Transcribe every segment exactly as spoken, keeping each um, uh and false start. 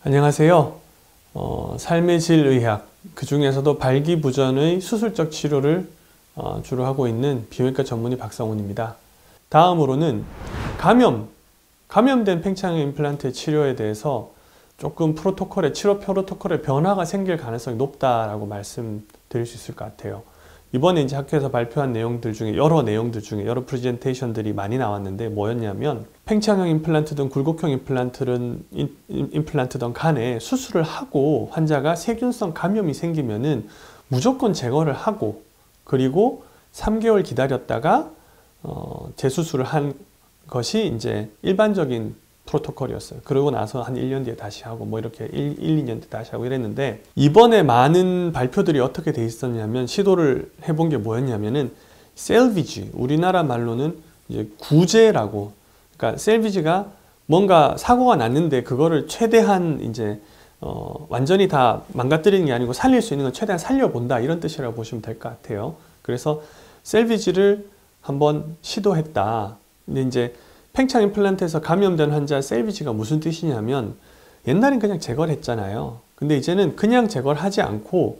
안녕하세요. 어, 삶의 질 의학, 그 중에서도 발기부전의 수술적 치료를 어, 주로 하고 있는 비뇨기과 전문의 박성훈입니다. 다음으로는 감염, 감염된 팽창 임플란트 치료에 대해서 조금 프로토콜에, 치료 프로토콜에 변화가 생길 가능성이 높다라고 말씀드릴 수 있을 것 같아요. 이번에 이제 학회에서 발표한 내용들 중에 여러 내용들 중에 여러 프레젠테이션들이 많이 나왔는데 뭐였냐면 팽창형 임플란트든 굴곡형 임플란트든 임플란트든 간에 수술을 하고 환자가 세균성 감염이 생기면은 무조건 제거를 하고 그리고 삼 개월 기다렸다가 어, 재수술을 한 것이 이제 일반적인 프로토콜이었어요. 그러고 나서 한 일 년 뒤에 다시 하고 뭐 이렇게 일, 이 년 뒤에 다시 하고 이랬는데 이번에 많은 발표들이 어떻게 돼 있었냐면 시도를 해본 게 뭐였냐면은 셀비지, 우리나라 말로는 이제 구제라고, 그러니까 셀비지가 뭔가 사고가 났는데 그거를 최대한 이제 어, 완전히 다 망가뜨리는 게 아니고 살릴 수 있는 건 최대한 살려본다 이런 뜻이라고 보시면 될 것 같아요. 그래서 셀비지를 한번 시도했다. 근데 이제 팽창 임플란트에서 감염된 환자 셀비지가 무슨 뜻이냐면 옛날엔 그냥 제거를 했잖아요. 근데 이제는 그냥 제거를 하지 않고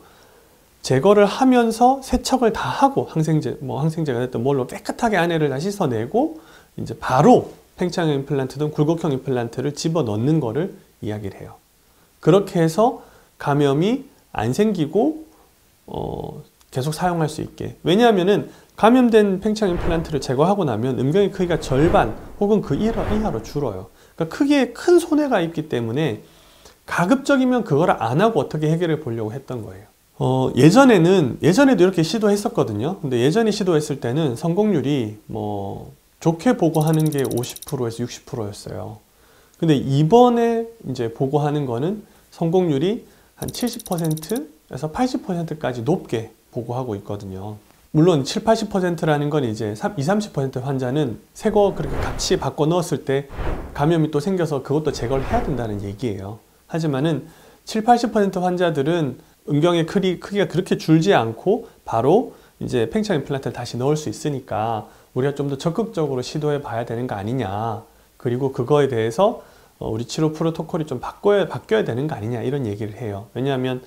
제거를 하면서 세척을 다 하고 항생제, 뭐 항생제가 됐든 뭘로 깨끗하게 안에를 다 씻어내고 이제 바로 팽창 임플란트든 굴곡형 임플란트를 집어 넣는 거를 이야기를 해요. 그렇게 해서 감염이 안 생기고 어, 계속 사용할 수 있게. 왜냐하면은 감염된 팽창 임플란트를 제거하고 나면 음경의 크기가 절반 혹은 그 이하로 줄어요. 그러니까 크기에 큰 손해가 있기 때문에 가급적이면 그걸 안 하고 어떻게 해결해 보려고 했던 거예요. 어, 예전에는, 예전에도 이렇게 시도했었거든요. 근데 예전에 시도했을 때는 성공률이 뭐 좋게 보고하는 게 오십 퍼센트에서 육십 퍼센트였어요. 근데 이번에 이제 보고하는 거는 성공률이 한 칠십 퍼센트에서 팔십 퍼센트까지 높게 보고하고 있거든요. 물론 칠, 팔십 퍼센트라는 건 이제 이십, 삼십 퍼센트 환자는 새 거 그렇게 같이 바꿔 넣었을 때 감염이 또 생겨서 그것도 제거를 해야 된다는 얘기예요. 하지만은 칠, 팔십 퍼센트 환자들은 음경의 크기, 크기가 그렇게 줄지 않고 바로 이제 팽창 임플란트를 다시 넣을 수 있으니까 우리가 좀 더 적극적으로 시도해 봐야 되는 거 아니냐. 그리고 그거에 대해서 우리 치료 프로토콜이 좀 바꿔야, 바뀌어야 되는 거 아니냐 이런 얘기를 해요. 왜냐하면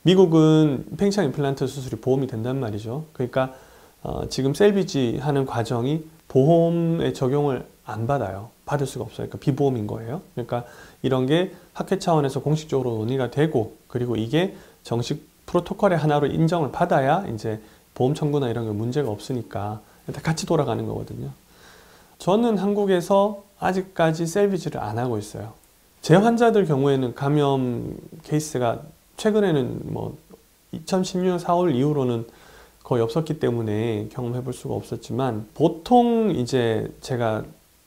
미국은 팽창 임플란트 수술이 보험이 된단 말이죠. 그러니까 어, 지금 셀비지 하는 과정이 보험의 적용을 안 받아요. 받을 수가 없어요. 그러니까 비보험인 거예요. 그러니까 이런 게 학회 차원에서 공식적으로 논의가 되고 그리고 이게 정식 프로토콜의 하나로 인정을 받아야 이제 보험 청구나 이런 게 문제가 없으니까 같이 돌아가는 거거든요. 저는 한국에서 아직까지 셀비지를 안 하고 있어요. 제 환자들 경우에는 감염 케이스가 최근에는 뭐 이천십육 년 사월 이후로는 거의 없었기 때문에 경험해 볼 수가 없었지만 보통 이제 제가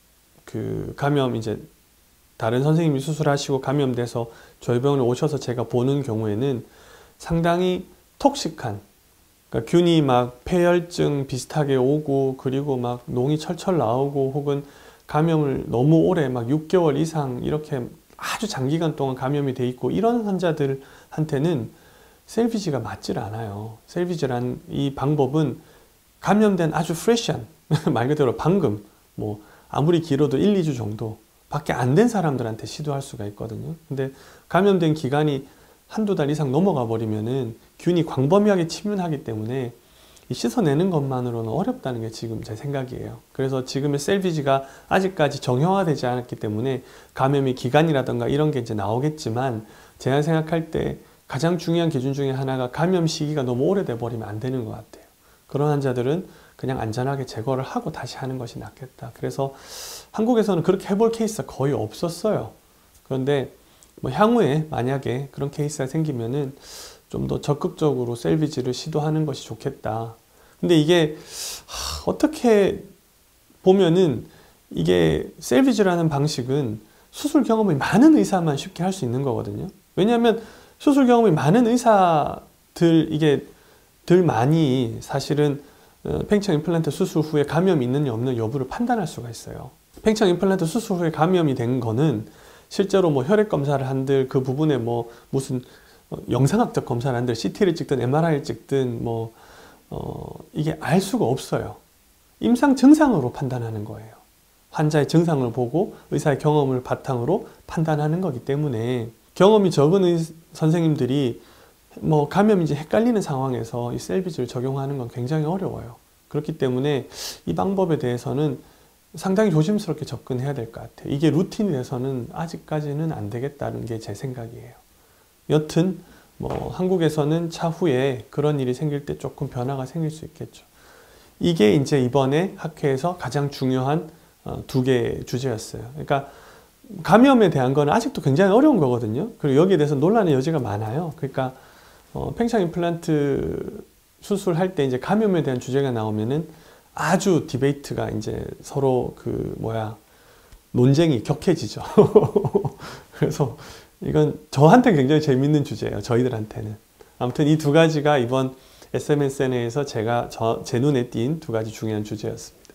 그 감염 이제 다른 선생님이 수술하시고 감염돼서 저희 병원에 오셔서 제가 보는 경우에는 상당히 톡식한, 그러니까 균이 막 폐혈증 비슷하게 오고 그리고 막 농이 철철 나오고 혹은 감염을 너무 오래 막 육 개월 이상 이렇게 아주 장기간 동안 감염이 돼 있고 이런 환자들한테는 셀비지가 맞질 않아요. 셀비지란 이 방법은 감염된 아주 프레시한 말 그대로 방금 뭐 아무리 길어도 일, 이 주 정도 밖에 안 된 사람들한테 시도할 수가 있거든요. 근데 감염된 기간이 한두 달 이상 넘어가 버리면은 균이 광범위하게 침윤하기 때문에 이 씻어내는 것만으로는 어렵다는 게 지금 제 생각이에요. 그래서 지금의 셀비지가 아직까지 정형화되지 않았기 때문에 감염의 기간이라든가 이런 게 이제 나오겠지만 제가 생각할 때 가장 중요한 기준 중에 하나가 감염 시기가 너무 오래돼 버리면 안 되는 것 같아요. 그런 환자들은 그냥 안전하게 제거를 하고 다시 하는 것이 낫겠다. 그래서 한국에서는 그렇게 해볼 케이스가 거의 없었어요. 그런데 뭐 향후에 만약에 그런 케이스가 생기면은 좀 더 적극적으로 셀비지를 시도하는 것이 좋겠다. 근데 이게 하, 어떻게 보면은 이게 셀비지라는 방식은 수술 경험이 많은 의사만 쉽게 할 수 있는 거거든요. 왜냐하면 수술 경험이 많은 의사들 이게 들 많이 사실은 팽창 임플란트 수술 후에 감염이 있느냐 없느냐 여부를 판단할 수가 있어요. 팽창 임플란트 수술 후에 감염이 된 거는 실제로 뭐 혈액 검사를 한들 그 부분에 뭐 무슨 영상학적 검사를 한들 씨티를 찍든 엠알아이를 찍든 뭐 어, 이게 알 수가 없어요. 임상 증상으로 판단하는 거예요. 환자의 증상을 보고 의사의 경험을 바탕으로 판단하는 거기 때문에 경험이 적은 의 선생님들이 뭐 감염인지 헷갈리는 상황에서 이 셀비지를 적용하는 건 굉장히 어려워요. 그렇기 때문에 이 방법에 대해서는 상당히 조심스럽게 접근해야 될 것 같아요. 이게 루틴이 돼서는 아직까지는 안 되겠다는 게 제 생각이에요. 여튼 뭐 한국에서는 차후에 그런 일이 생길 때 조금 변화가 생길 수 있겠죠. 이게 이제 이번에 학회에서 가장 중요한 두 개의 주제였어요. 그러니까 감염에 대한 거는 아직도 굉장히 어려운 거거든요. 그리고 여기에 대해서 논란의 여지가 많아요. 그러니까 어, 팽창 임플란트 수술할 때 이제 감염에 대한 주제가 나오면은 아주 디베이트가 이제 서로 그 뭐야 논쟁이 격해지죠. 그래서 이건 저한테 굉장히 재밌는 주제예요. 저희들한테는. 아무튼 이 두 가지가 이번 에스엠에스엔에이에서 제가 저, 제 눈에 띈 두 가지 중요한 주제였습니다.